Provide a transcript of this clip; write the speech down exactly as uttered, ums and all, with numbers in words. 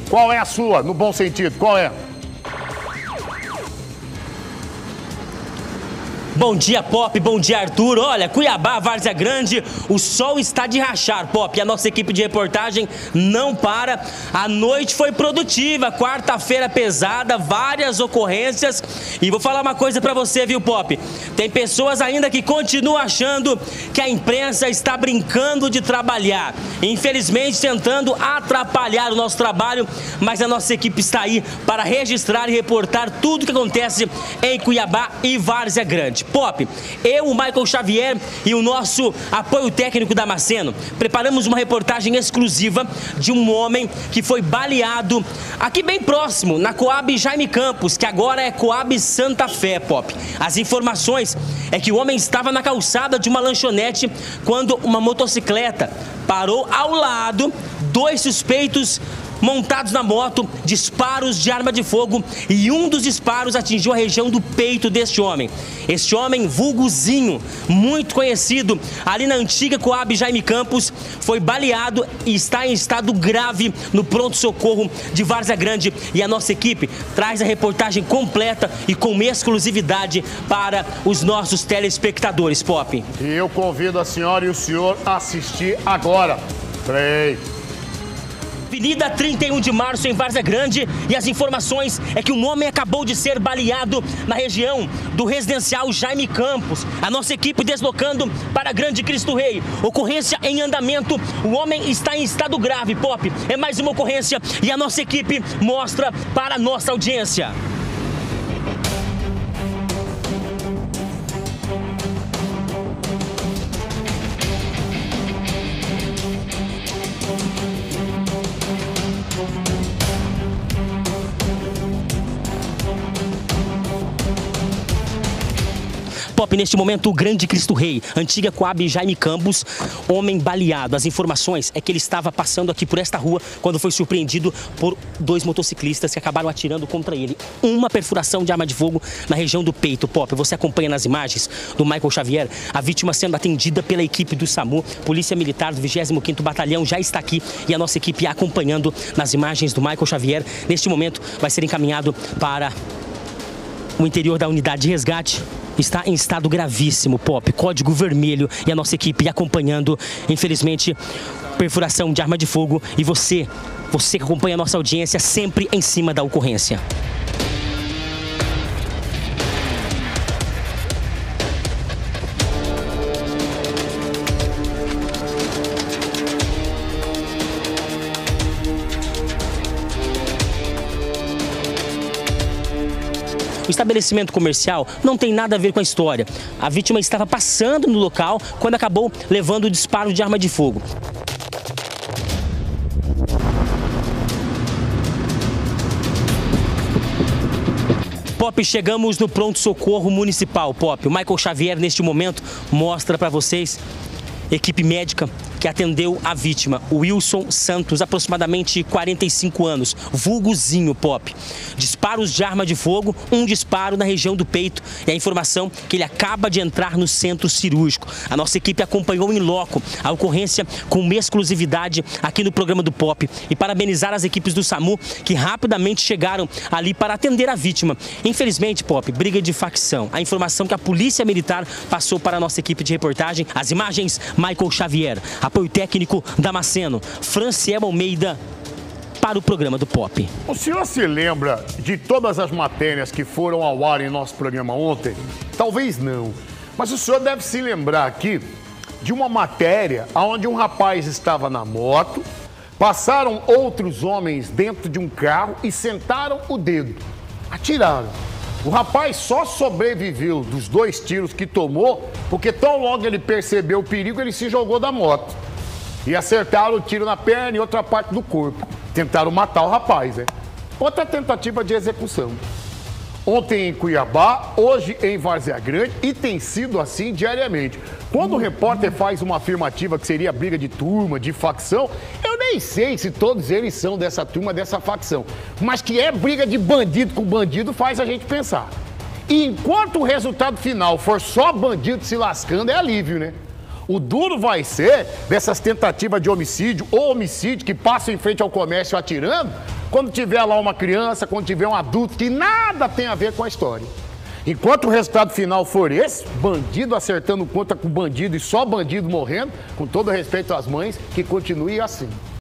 Qual é a sua, no bom sentido? Qual é? Bom dia, Pop. Bom dia, Arthur. Olha, Cuiabá, Várzea Grande, o sol está de rachar, Pop. A nossa equipe de reportagem não para. A noite foi produtiva, quarta-feira pesada, várias ocorrências. E vou falar uma coisa pra você, viu, Pop? Tem pessoas ainda que continuam achando que a imprensa está brincando de trabalhar. Infelizmente, tentando atrapalhar o nosso trabalho, mas a nossa equipe está aí para registrar e reportar tudo que acontece em Cuiabá e Várzea Grande. Pop, eu, o Michael Xavier e o nosso apoio técnico Damasceno preparamos uma reportagem exclusiva de um homem que foi baleado aqui bem próximo, na Coab Jaime Campos, que agora é Coab Santa Fé, Pop. As informações é que o homem estava na calçada de uma lanchonete quando uma motocicleta parou ao lado, dois suspeitos montados na moto, disparos de arma de fogo, e um dos disparos atingiu a região do peito deste homem. Este homem, vulgozinho, muito conhecido ali na antiga Coab Jaime Campos, foi baleado e está em estado grave no pronto-socorro de Várzea Grande. E a nossa equipe traz a reportagem completa e com exclusividade para os nossos telespectadores, Pop. E eu convido a senhora e o senhor a assistir agora. Play. Avenida trinta e um de março, em Várzea Grande, e as informações é que um homem acabou de ser baleado na região do residencial Jaime Campos. A nossa equipe deslocando para Grande Cristo Rei. Ocorrência em andamento, o homem está em estado grave, Pop. É mais uma ocorrência e a nossa equipe mostra para a nossa audiência. Pop, neste momento, o Grande Cristo Rei, antiga Coab Jaime Campos, homem baleado. As informações é que ele estava passando aqui por esta rua quando foi surpreendido por dois motociclistas que acabaram atirando contra ele. Uma perfuração de arma de fogo na região do peito, Pop. Você acompanha nas imagens do Michael Xavier, a vítima sendo atendida pela equipe do SAMU. Polícia Militar do vigésimo quinto Batalhão já está aqui e a nossa equipe acompanhando nas imagens do Michael Xavier. Neste momento, vai ser encaminhado para o interior da unidade de resgate. Está em estado gravíssimo, Pop, código vermelho, e a nossa equipe acompanhando, infelizmente, perfuração de arma de fogo. E você, você que acompanha a nossa audiência sempre em cima da ocorrência. O estabelecimento comercial não tem nada a ver com a história. A vítima estava passando no local quando acabou levando o disparo de arma de fogo. Pop, chegamos no pronto-socorro municipal, Pop. O Michael Xavier, neste momento, mostra para vocês equipe médica que atendeu a vítima, o Wilson Santos, aproximadamente quarenta e cinco anos, vulgozinho, Pop. Disparos de arma de fogo, um disparo na região do peito, e a informação que ele acaba de entrar no centro cirúrgico. A nossa equipe acompanhou em loco a ocorrência com uma exclusividade aqui no programa do Pop, e parabenizar as equipes do SAMU que rapidamente chegaram ali para atender a vítima. Infelizmente, Pop, briga de facção. A informação que a Polícia Militar passou para a nossa equipe de reportagem. As imagens, Michael Xavier. Apoio técnico Damasceno, Franciel Almeida, para o programa do Pop. O senhor se lembra de todas as matérias que foram ao ar em nosso programa ontem? Talvez não, mas o senhor deve se lembrar aqui de uma matéria onde um rapaz estava na moto, passaram outros homens dentro de um carro e sentaram o dedo, atiraram. O rapaz só sobreviveu dos dois tiros que tomou, porque tão logo ele percebeu o perigo, ele se jogou da moto. E acertaram o tiro na perna e outra parte do corpo. Tentaram matar o rapaz, né? Outra tentativa de execução. Ontem em Cuiabá, hoje em Várzea Grande, e tem sido assim diariamente. Quando o repórter faz uma afirmativa que seria briga de turma, de facção, eu nem sei se todos eles são dessa turma, dessa facção. Mas que é briga de bandido com bandido faz a gente pensar. E enquanto o resultado final for só bandido se lascando, é alívio, né? O duro vai ser dessas tentativas de homicídio ou homicídio que passam em frente ao comércio atirando, quando tiver lá uma criança, quando tiver um adulto que nada tem a ver com a história. Enquanto o resultado final for esse, bandido acertando conta com bandido e só bandido morrendo, com todo respeito às mães, que continue assim.